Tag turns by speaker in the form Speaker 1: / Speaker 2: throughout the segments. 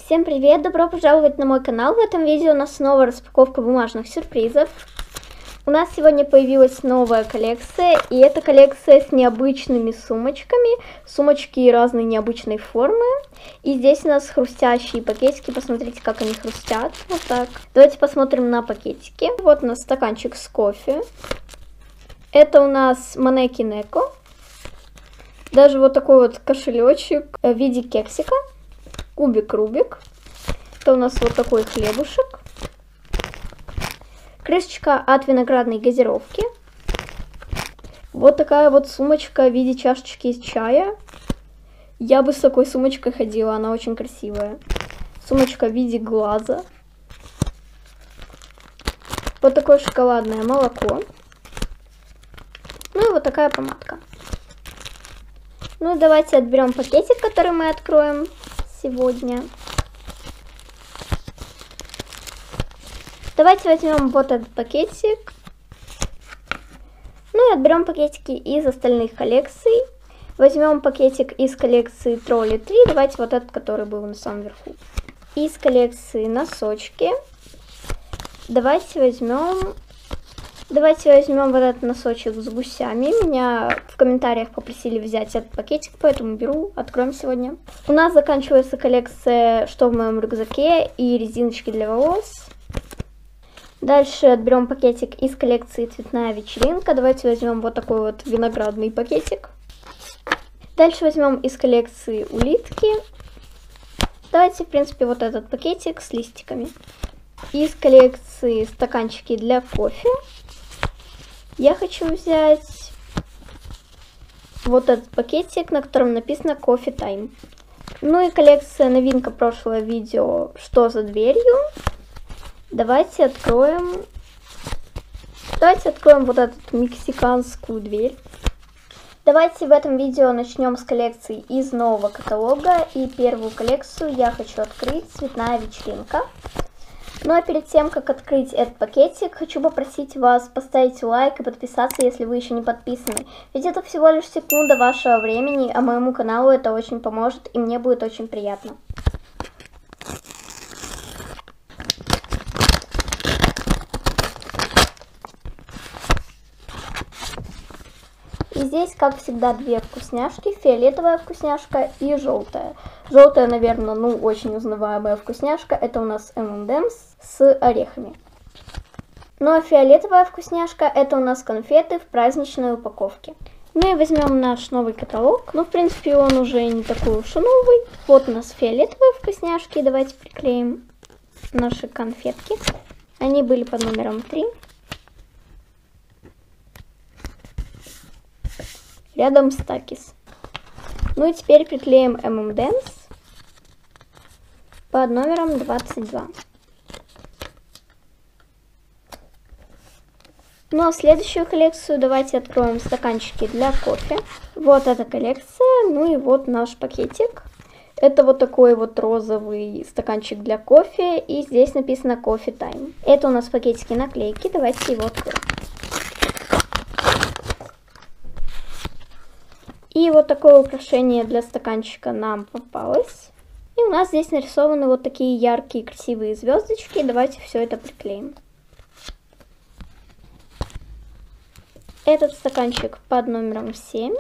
Speaker 1: Всем привет! Добро пожаловать на мой канал. В этом видео у нас снова распаковка бумажных сюрпризов. У нас сегодня появилась новая коллекция, и это коллекция с необычными сумочками. Сумочки разной необычной формы. И здесь у нас хрустящие пакетики. Посмотрите, как они хрустят. Вот так. Давайте посмотрим на пакетики. Вот у нас стаканчик с кофе. Это у нас манекен Эко. Даже вот такой вот кошелечек в виде кексика. Кубик Рубик. Это у нас вот такой хлебушек. Крышечка от виноградной газировки. Вот такая вот сумочка в виде чашечки из чая. Я бы с такой сумочкой ходила, она очень красивая. Сумочка в виде глаза. Вот такое шоколадное молоко. Ну и вот такая помадка. Ну давайте отберем пакетик, который мы откроем сегодня. Давайте возьмем вот этот пакетик. Ну и отберем пакетики из остальных коллекций. Возьмем пакетик из коллекции Тролли 3. Давайте вот этот, который был на самом верху. Из коллекции носочки. Давайте возьмем вот этот носочек с гусями. Меня в комментариях попросили взять этот пакетик, поэтому беру, откроем сегодня. У нас заканчивается коллекция «Что в моем рюкзаке» и резиночки для волос. Дальше отберем пакетик из коллекции «Цветная вечеринка». Давайте возьмем вот такой вот виноградный пакетик. Дальше возьмем из коллекции улитки. Давайте, в принципе, вот этот пакетик с листиками. Из коллекции стаканчики для кофе. Я хочу взять вот этот пакетик, на котором написано Coffee Time. Ну и коллекция новинка прошлого видео «Что за дверью?». Давайте откроем вот эту мексиканскую дверь. Давайте в этом видео начнем с коллекции из нового каталога. И первую коллекцию я хочу открыть «Цветная вечеринка». Ну а перед тем, как открыть этот пакетик, хочу попросить вас поставить лайк и подписаться, если вы еще не подписаны. Ведь это всего лишь секунда вашего времени, а моему каналу это очень поможет и мне будет очень приятно. И здесь, как всегда, две вкусняшки. Фиолетовая вкусняшка и желтая. Желтая, наверное, очень узнаваемая вкусняшка. Это у нас M&M's с орехами. Ну а фиолетовая вкусняшка — это у нас конфеты в праздничной упаковке. Ну и возьмем наш новый каталог. Ну, в принципе, он уже не такой уж и новый. Вот у нас фиолетовые вкусняшки. Давайте приклеим наши конфетки. Они были под номером 3. Рядом с Takis. Ну и теперь приклеим M&M's под номером 22. Ну а следующую коллекцию давайте откроем стаканчики для кофе. Вот эта коллекция, ну и вот наш пакетик. Это вот такой вот розовый стаканчик для кофе, и здесь написано Coffee Time. Это у нас пакетики наклейки, давайте его откроем. И вот такое украшение для стаканчика нам попалось. И у нас здесь нарисованы вот такие яркие, красивые звездочки. Давайте все это приклеим. Этот стаканчик под номером 7.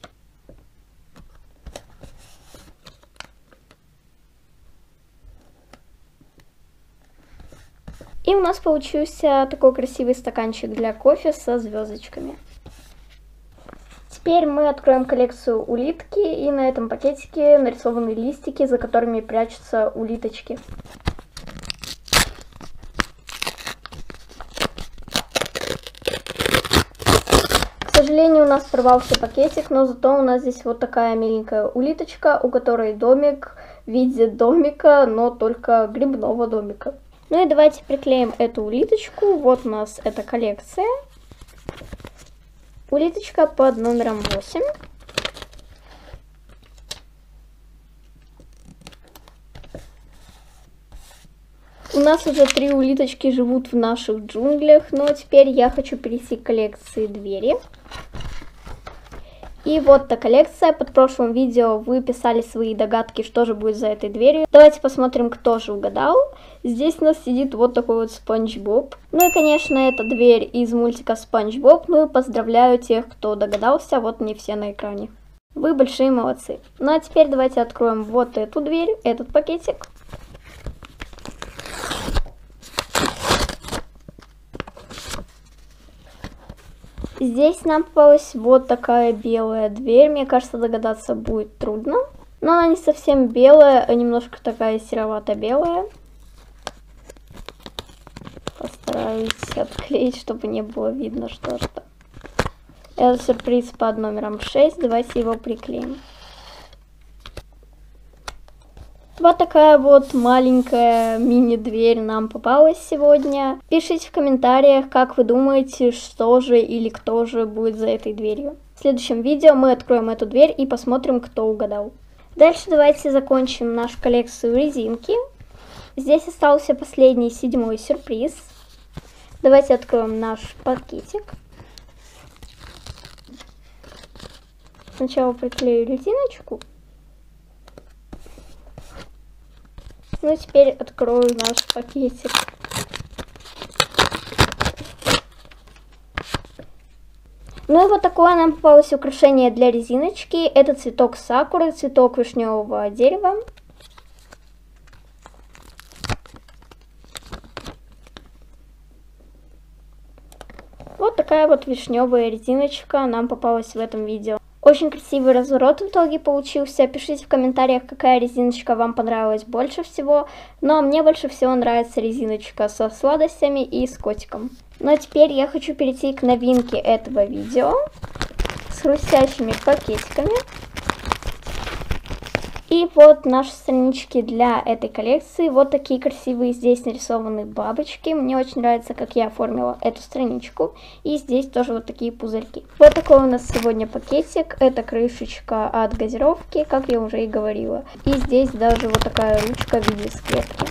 Speaker 1: И у нас получился такой красивый стаканчик для кофе со звездочками. Теперь мы откроем коллекцию улитки, и на этом пакетике нарисованы листики, за которыми прячутся улиточки. К сожалению, у нас порвался пакетик, но зато у нас здесь вот такая миленькая улиточка, у которой домик в виде домика, но только грибного домика. Ну и давайте приклеим эту улиточку. Вот у нас эта коллекция. Улиточка под номером 8. У нас уже 3 улиточки живут в наших джунглях, но теперь я хочу перейти к коллекции двери. И И вот та коллекция. Под прошлым видео вы писали свои догадки, что же будет за этой дверью. Давайте посмотрим, кто же угадал. Здесь у нас сидит вот такой вот Спанч Боб. Ну и, конечно, это дверь из мультика Спанч Боб. Ну и поздравляю тех, кто догадался. Вот они все на экране. Вы большие молодцы. Ну а теперь давайте откроем вот эту дверь, этот пакетик. Здесь нам попалась вот такая белая дверь. Мне кажется, догадаться будет трудно. Но она не совсем белая, а немножко такая серовато-белая. Постараюсь отклеить, чтобы не было видно, что это. Это сюрприз под номером 6. Давайте его приклеим. Вот такая вот маленькая мини-дверь нам попалась сегодня. Пишите в комментариях, как вы думаете, что же или кто же будет за этой дверью. В следующем видео мы откроем эту дверь и посмотрим, кто угадал. Дальше давайте закончим нашу коллекцию резинки. Здесь остался последний, 7-й сюрприз. Давайте откроем наш пакетик. Сначала приклею резиночку. Ну, теперь открою наш пакетик. Ну и вот такое нам попалось украшение для резиночки. Это цветок сакуры, цветок вишневого дерева. Вот такая вот вишневая резиночка нам попалась в этом видео. Очень красивый разворот в итоге получился. Пишите в комментариях, какая резиночка вам понравилась больше всего. Но мне больше всего нравится резиночка со сладостями и с котиком. Ну а теперь я хочу перейти к новинке этого видео. С хрустящими пакетиками. И вот наши странички для этой коллекции. Вот такие красивые здесь нарисованы бабочки. Мне очень нравится, как я оформила эту страничку. И здесь тоже вот такие пузырьки. Вот такой у нас сегодня пакетик. Это крышечка от газировки, как я уже и говорила. И здесь даже вот такая ручка в виде скрепки.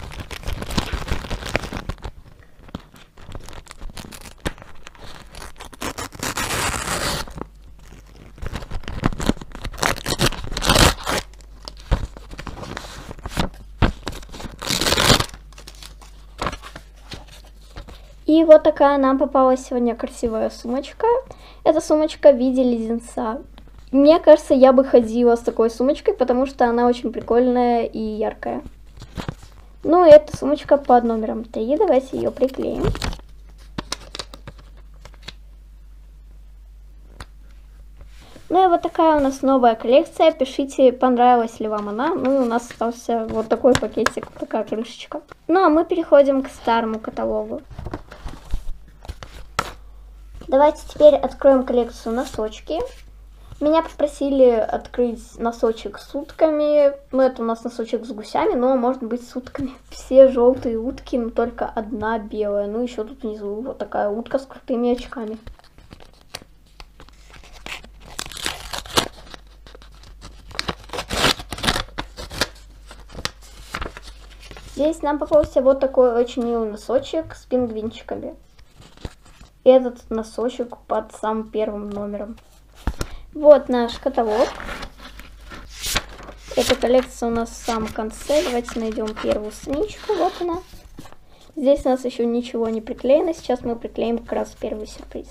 Speaker 1: И вот такая нам попалась сегодня красивая сумочка. Это сумочка в виде леденца. Мне кажется, я бы ходила с такой сумочкой, потому что она очень прикольная и яркая. Ну и эта сумочка под номером 3. Давайте ее приклеим. Ну и вот такая у нас новая коллекция. Пишите, понравилась ли вам она. Ну и у нас остался вот такой пакетик, такая крышечка. Ну а мы переходим к старому каталогу. Давайте теперь откроем коллекцию носочки. Меня попросили открыть носочек с утками. Ну, это у нас носочек с гусями, но может быть с утками. Все желтые утки, но только одна белая. Ну, еще тут внизу вот такая утка с крутыми очками. Здесь нам попался вот такой очень милый носочек с пингвинчиками. Этот носочек под самым первым номером. Вот наш каталог. Эта коллекция у нас в самом конце. Давайте найдем первую страничку. Вот она. Здесь у нас еще ничего не приклеено. Сейчас мы приклеим как раз первый сюрприз.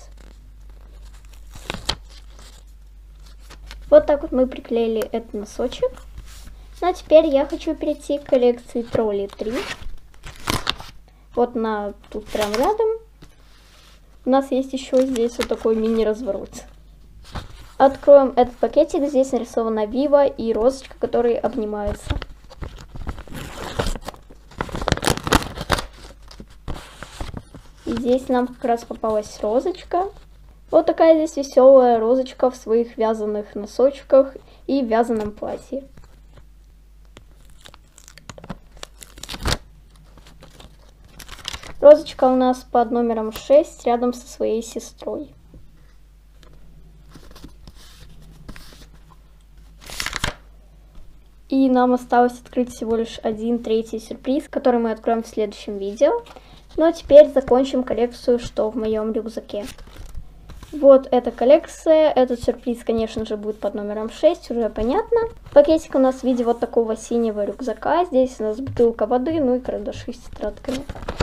Speaker 1: Вот так вот мы приклеили этот носочек. Ну а теперь я хочу перейти к коллекции Тролли 3. Вот она тут прям рядом. У нас есть еще здесь вот такой мини-разворот. Откроем этот пакетик. Здесь нарисована Вива и розочка, которые обнимаются. И здесь нам как раз попалась розочка. Вот такая здесь веселая розочка в своих вязаных носочках и вязаном платье. Розочка у нас под номером 6 рядом со своей сестрой. И нам осталось открыть всего лишь один третий сюрприз, который мы откроем в следующем видео. Ну а теперь закончим коллекцию «Что в моем рюкзаке». Вот эта коллекция. Этот сюрприз, конечно же, будет под номером 6, уже понятно. Пакетик у нас в виде вот такого синего рюкзака. Здесь у нас бутылка воды, ну и карандаши с тетрадками.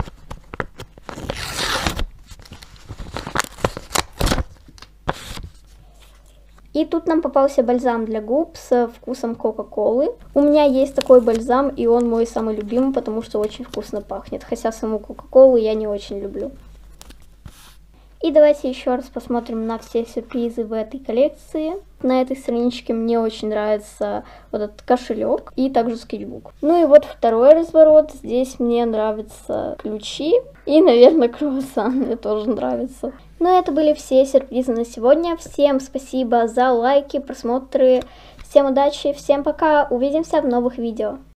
Speaker 1: И тут нам попался бальзам для губ с вкусом кока-колы. У меня есть такой бальзам, и он мой самый любимый, потому что очень вкусно пахнет. Хотя саму кока-колу я не очень люблю. И давайте еще раз посмотрим на все сюрпризы в этой коллекции. На этой страничке мне очень нравится вот этот кошелек и также скетчбук. Ну и вот второй разворот. Здесь мне нравятся ключи и, наверное, круассан мне тоже нравится. Ну и это были все сюрпризы на сегодня. Всем спасибо за лайки, просмотры. Всем удачи, всем пока. Увидимся в новых видео.